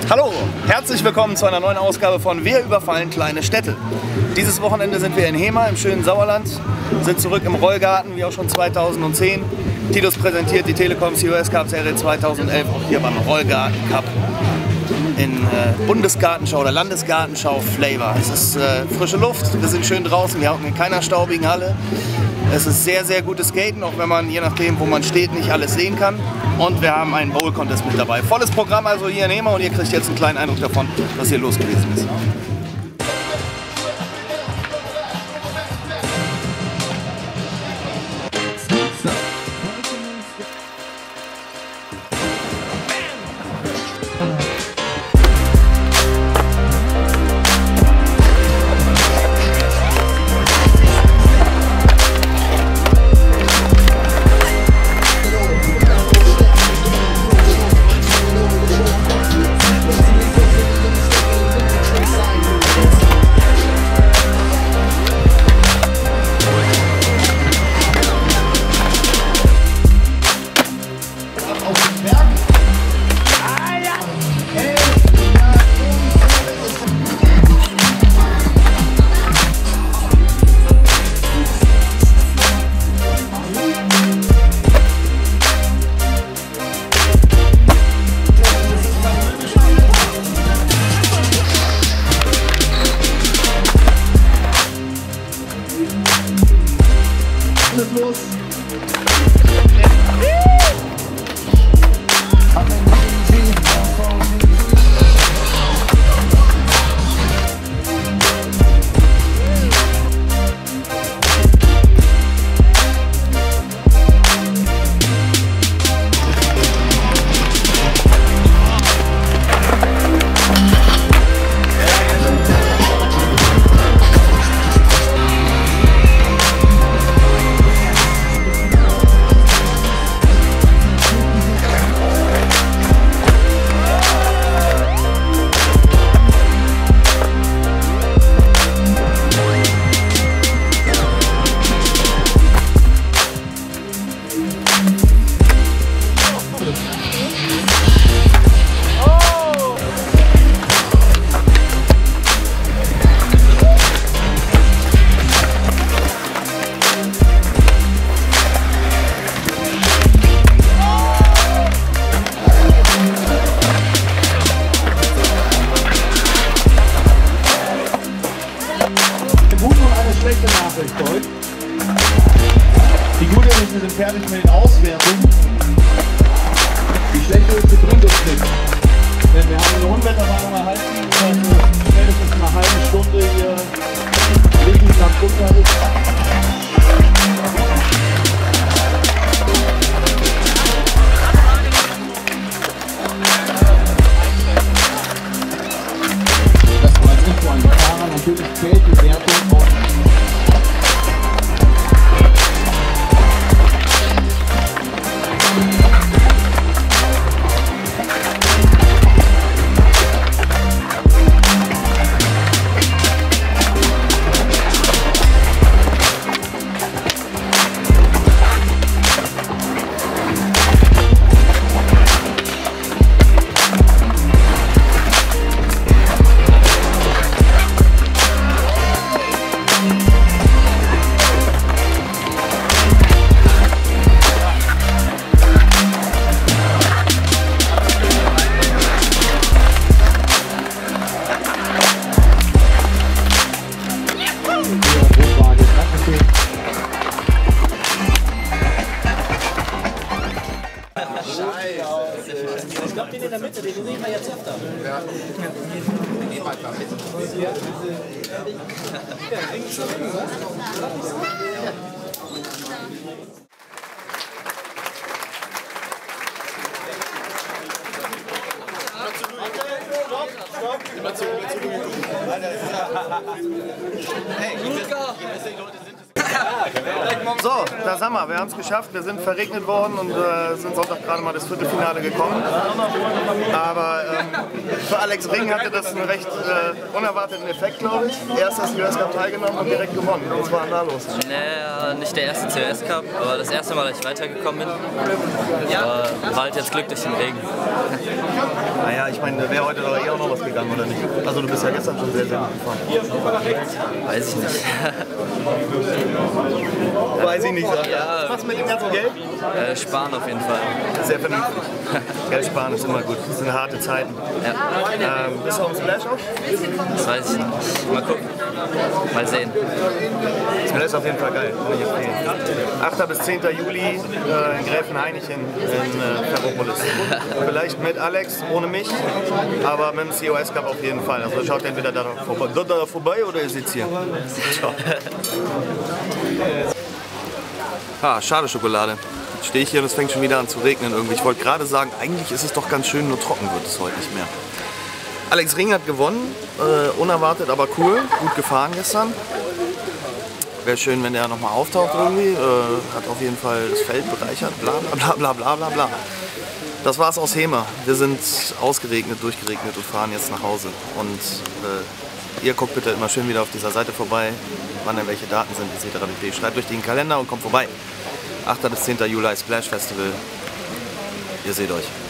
Hallo, herzlich willkommen zu einer neuen Ausgabe von Wir überfallen kleine Städte. Dieses Wochenende sind wir in Hema im schönen Sauerland, sind zurück im Rollgarten wie auch schon 2010. Titus präsentiert die Telekom COS Cup Serie 2011 auch hier beim Rollgarten Cup in Bundesgartenschau oder Landesgartenschau Flavor. Es ist frische Luft, wir sind schön draußen, wir hocken in keiner staubigen Halle. Es ist sehr, sehr gutes Skaten, auch wenn man je nachdem, wo man steht, nicht alles sehen kann. Und wir haben einen Bowl-Contest mit dabei. Volles Programm also hier in Hema und ihr kriegt jetzt einen kleinen Eindruck davon, was hier los gewesen ist. Los. Schlechte Nachricht heute. Die gute ist, wir sind fertig mit den Auswertungen. Die schlechte ist, sie bringt uns nichts. Denn wir haben eine Unwetterwarnung erhalten, dass spätestens in einer halben Stunde hier Regenstand runter ist. Das war als Info an die Fahrer. Natürlich zählt die Wertung auch. Ich glaube, den in der Mitte, den sehen wir jetzt öfter. Ja. Den nehmen wir einfach mit. Immer zu. Hey, die Leute sind So, da sind wir haben es geschafft. Wir sind verregnet worden und sind Sonntag gerade mal das Viertelfinale gekommen. Aber für Alex Ring hatte das einen recht unerwarteten Effekt, glaube ich. Erst das US Cup teilgenommen und direkt gewonnen. Was war denn da los? Naja, nicht der erste COS Cup, aber das erste Mal, dass ich weitergekommen bin. Aber war halt jetzt Glück durch den Regen. Naja, ich meine, wäre heute doch auch noch was gegangen, oder nicht? Also du bist ja gestern schon sehr, sehr gut gefahren. Weiß ich nicht. Weiß ich nicht, sagt er. Ja. Was mit dem ganzen Geld? Sparen auf jeden Fall. Sehr vernünftig. Geld sparen ist immer gut. Das sind harte Zeiten. Ja. Bist du auf dem Splash auch? Das weiß ich nicht. Mal gucken. Mal sehen. Splash ist auf jeden Fall geil. Kann ich empfehlen. 8. bis 10. Juli in Gräfenhainichen in Ferropolis. Vielleicht mit Alex, ohne mich, aber mit dem COS Cup auf jeden Fall. Also schaut entweder da vorbei oder ihr sitzt hier. Ciao. Schade Schokolade. Jetzt stehe ich hier und es fängt schon wieder an zu regnen irgendwie. Ich wollte gerade sagen, eigentlich ist es doch ganz schön, nur trocken wird es heute nicht mehr. Alex Ring hat gewonnen, unerwartet, aber cool. Gut gefahren gestern. Wäre schön, wenn der nochmal auftaucht irgendwie. Hat auf jeden Fall das Feld bereichert. Bla bla bla bla bla bla. Das war's aus Hema. Wir sind ausgeregnet, durchgeregnet und fahren jetzt nach Hause. Und ihr guckt bitte immer schön wieder auf dieser Seite vorbei, wann denn welche Daten sind, etc. Schreibt euch den Kalender und kommt vorbei. 8. bis 10. Juli Splash Festival. Ihr seht euch.